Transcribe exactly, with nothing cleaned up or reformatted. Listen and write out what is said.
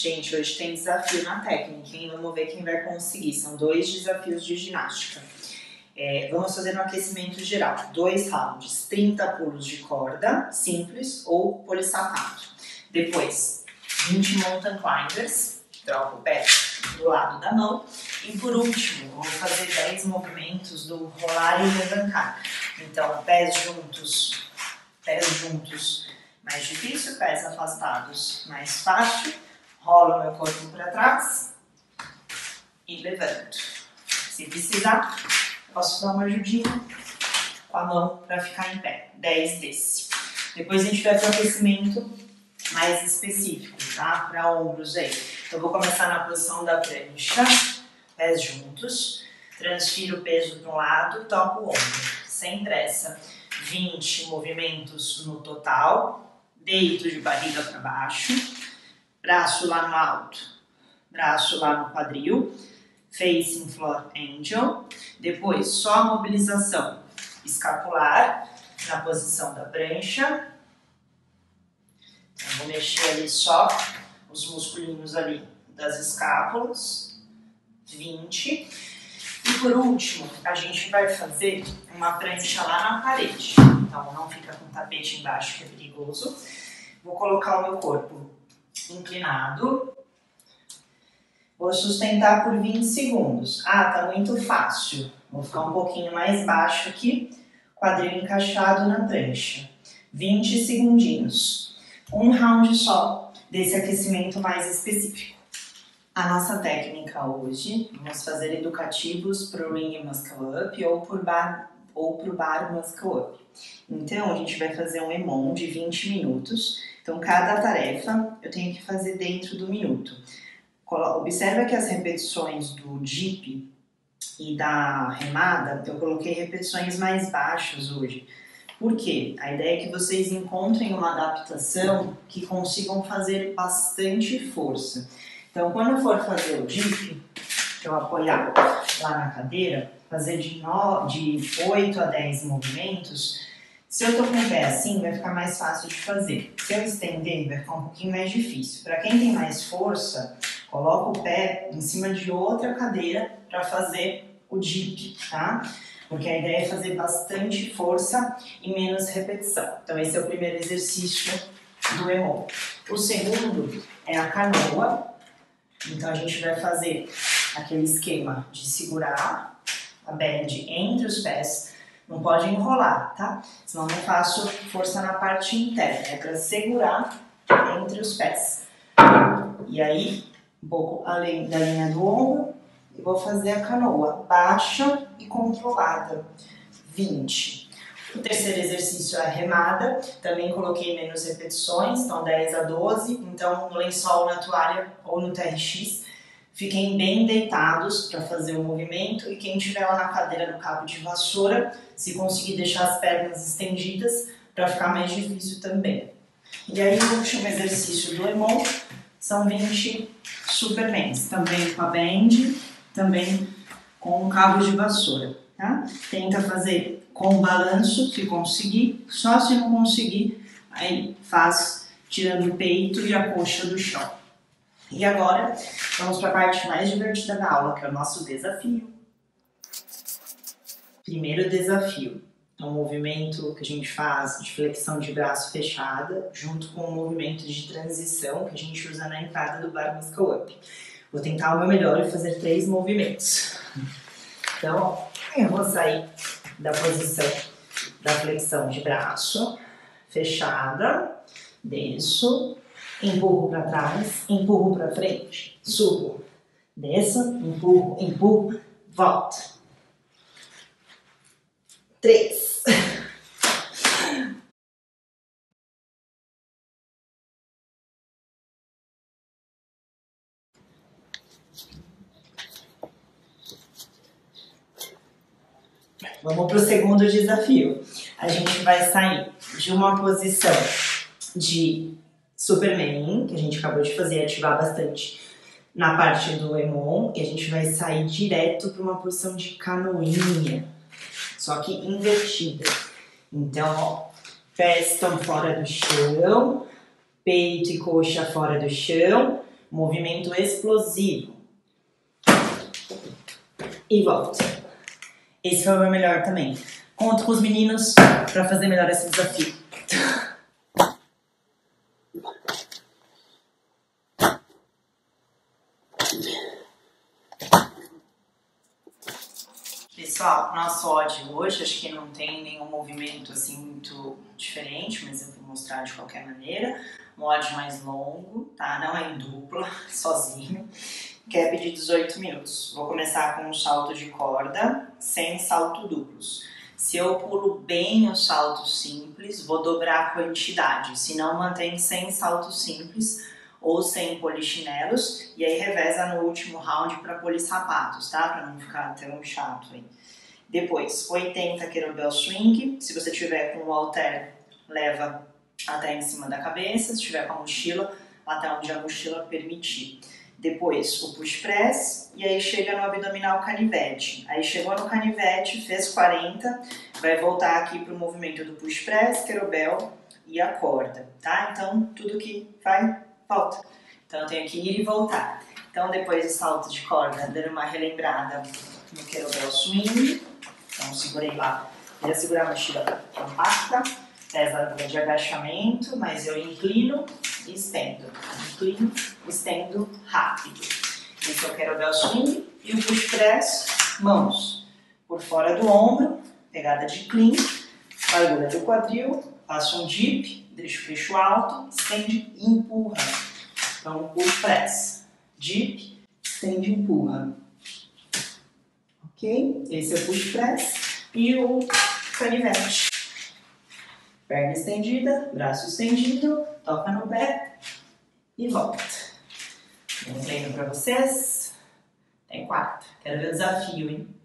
Gente, hoje tem desafio na técnica, hein? Vamos ver quem vai conseguir. São dois desafios de ginástica. É, vamos fazer um aquecimento geral. Dois rounds, trinta pulos de corda, simples ou polissapato. Depois, vinte mountain climbers, troca o pé do lado da mão. E por último, vou fazer dez movimentos do rolar e levantar. Então, pés juntos, pés juntos, mais difícil, pés afastados, mais fácil. Rolo meu corpo para trás e levanto. Se precisar, posso dar uma ajudinha com a mão para ficar em pé. dez desse. Depois a gente vai para o aquecimento mais específico, tá? Para ombros aí. Eu vou começar na posição da prancha, pés juntos. Transfiro o peso para um lado, toco o ombro, sem pressa. vinte movimentos no total. Deito de barriga para baixo. Braço lá no alto, braço lá no quadril, facing floor angel. Depois, só a mobilização escapular na posição da prancha. Então, vou mexer ali só os musculinhos ali das escápulas. vinte. E por último, a gente vai fazer uma prancha lá na parede. Então, não fica com tapete embaixo, que é perigoso. Vou colocar o meu corpo inclinado, vou sustentar por vinte segundos. Ah, tá muito fácil. Vou ficar um pouquinho mais baixo aqui, quadril encaixado na prancha. vinte segundinhos. Um round só desse aquecimento mais específico. A nossa técnica hoje, vamos fazer educativos pro Ring Muscle Up ou pro Bar, ou pro bar Muscle Up. Então, a gente vai fazer um E M O M de vinte minutos. Então, cada tarefa eu tenho que fazer dentro do minuto. Observa que as repetições do dip e da remada, eu coloquei repetições mais baixas hoje. Por quê? A ideia é que vocês encontrem uma adaptação que consigam fazer bastante força. Então, quando eu for fazer o dip, eu apoiar lá na cadeira, fazer de, no, de oito a dez movimentos. Se eu tô com o pé assim, vai ficar mais fácil de fazer. Se eu estender, vai ficar um pouquinho mais difícil. Para quem tem mais força, coloca o pé em cima de outra cadeira para fazer o dip, tá? Porque a ideia é fazer bastante força e menos repetição. Então esse é o primeiro exercício do E M O M. O segundo é a canoa. Então a gente vai fazer aquele esquema de segurar a band entre os pés. Não pode enrolar, tá? Senão não faço força na parte interna. É para segurar entre os pés. E aí, um pouco além da linha do ombro, eu vou fazer a canoa baixa e controlada. vinte. O terceiro exercício é a remada. Também coloquei menos repetições, então dez a doze. Então, no lençol, na toalha ou no T R X, fiquem bem deitados para fazer o movimento e quem estiver lá na cadeira do cabo de vassoura, se conseguir deixar as pernas estendidas para ficar mais difícil também. E aí o último exercício do E M O M são vinte Supermans, também com a band, também com o cabo de vassoura, tá? Tenta fazer com balanço, se conseguir, só se não conseguir, aí faz tirando o peito e a coxa do chão. E agora, vamos para a parte mais divertida da aula, que é o nosso desafio. Primeiro desafio é um movimento que a gente faz de flexão de braço fechada, junto com um movimento de transição que a gente usa na entrada do Bar Muscle Up. Vou tentar o meu melhor e fazer três movimentos. Então, eu vou sair da posição da flexão de braço fechada, desço, empurro para trás, empurro para frente, subo, desço, empurro, empurro, volto. Três. Vamos para o segundo desafio. A gente vai sair de uma posição de Superman, que a gente acabou de fazer, ativar bastante na parte do E M O M, e a gente vai sair direto para uma posição de canoinha, só que invertida. Então, ó, pés estão fora do chão, peito e coxa fora do chão, movimento explosivo. E volta. Esse foi o meu melhor também. Conto com os meninos para fazer melhor esse desafio. Pessoal, nosso O D hoje, acho que não tem nenhum movimento assim muito diferente, mas eu vou mostrar de qualquer maneira. Um O D mais longo, tá? Não é em dupla, sozinho. Cap de dezoito minutos. Vou começar com um salto de corda, sem salto duplos. Se eu pulo bem o salto simples, vou dobrar a quantidade. Se não, mantém sem saltos simples ou sem polichinelos. E aí reveza no último round para polissapatos, tá? Para não ficar tão chato aí. Depois, oitenta kettlebell swing. Se você tiver com o halter, leva até em cima da cabeça. Se tiver com a mochila, até onde a mochila permitir. Depois o push press e aí chega no abdominal canivete. Aí chegou no canivete, fez quarenta, vai voltar aqui para o movimento do push press, kettlebell e a corda, tá? Então tudo que vai, volta. Então eu tenho que ir e voltar. Então depois do salto de corda, dando uma relembrada no kettlebell swing. Então segurei lá, queria segurar a mochila compacta, pesa de agachamento, mas eu inclino e estendo. Inclino, estendo rápido. Esse é o kettlebell swing e o push press, mãos por fora do ombro, pegada de clean, largura do quadril, faço um dip, deixo o queixo alto, estende e empurra. Então, push press, dip, estende e empurra. Ok? Esse é o push press e o canivete. Perna estendida, braço estendido, toca no pé e volta. Um treino para vocês. Tem quatro. Quero ver o desafio, hein?